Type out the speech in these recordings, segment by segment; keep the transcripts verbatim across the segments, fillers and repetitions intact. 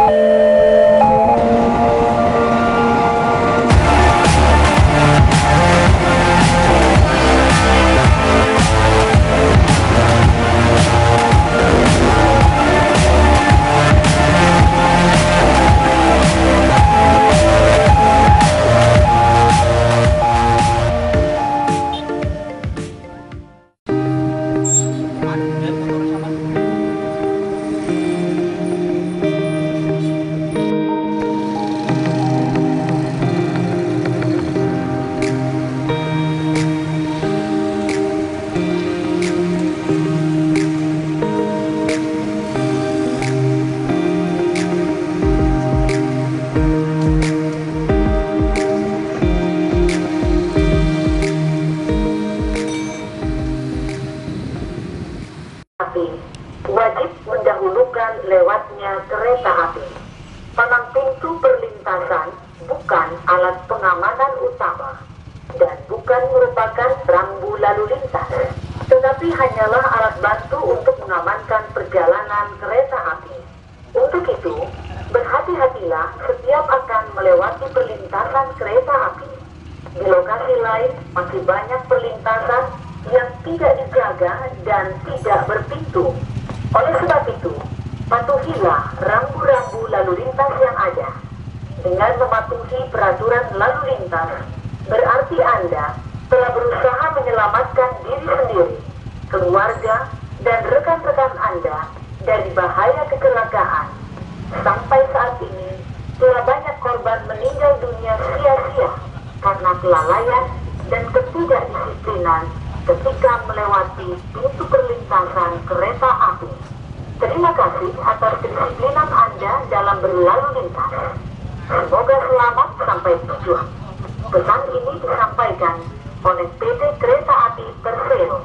Wajib mendahulukan lewatnya kereta api. Palang pintu perlintasan bukan alat pengamanan utama dan bukan merupakan rambu lalu lintas, tetapi hanyalah alat bantu untuk mengamankan perjalanan kereta api. Untuk itu, berhati-hatilah setiap akan melewati perlintasan kereta api. Di lokasi lain masih banyak perlintasan yang tidak dijaga dan tidak berpintu. Oleh sebab itu, patuhilah rambu-rambu lalu lintas yang ada. Dengan mematuhi peraturan lalu lintas, berarti Anda telah berusaha menyelamatkan diri sendiri, keluarga, dan rekan-rekan Anda dari bahaya kecelakaan. Sampai saat ini, telah banyak korban meninggal dunia sia-sia karena kelalaian dan ketidakdisiplinan ketika melewati pintu perlintasan kereta api. Terima kasih atas kedisiplinan Anda dalam berlalu lintas. Semoga selamat sampai tujuan. Pesan ini disampaikan oleh P T Kereta Api Persero.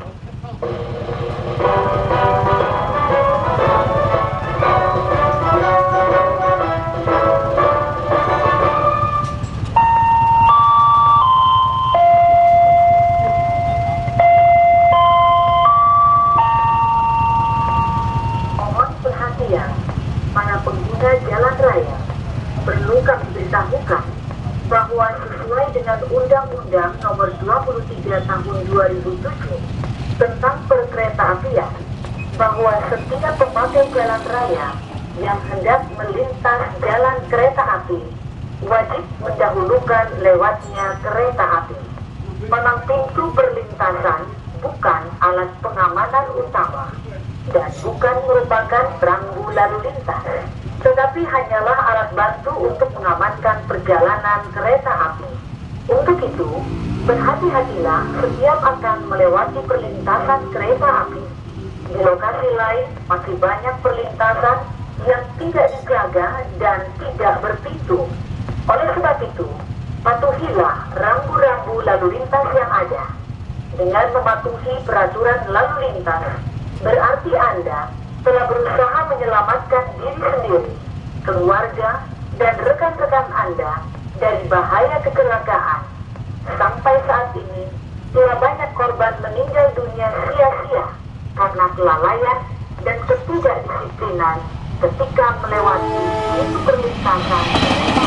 Para pengguna jalan raya, perlu kami beritahukan bahwa sesuai dengan Undang-Undang Nomor dua puluh tiga Tahun dua ribu tujuh tentang Perkeretaapian, bahwa setiap pemakai jalan raya yang hendak melintas jalan kereta api wajib mendahulukan lewatnya kereta api. Palang pintu perlintasan bukan alat pengamanan utama dan bukan merupakan rambu lalu lintas, tetapi hanyalah alat bantu untuk mengamankan perjalanan kereta api. Untuk itu, berhati-hatilah setiap akan melewati perlintasan kereta api. Di lokasi lain masih banyak perlintasan yang tidak dijaga dan tidak berpintu. Oleh sebab itu, patuhilah rambu-rambu lalu lintas yang ada. Dengan mematuhi peraturan lalu lintas, berarti Anda telah berusaha menyelamatkan diri sendiri, keluarga, dan rekan-rekan Anda dari bahaya kecelakaan. Sampai saat ini, telah banyak korban meninggal dunia sia-sia karena kelalaian dan ketidakdisiplinan ketika melewati pintu perlintasan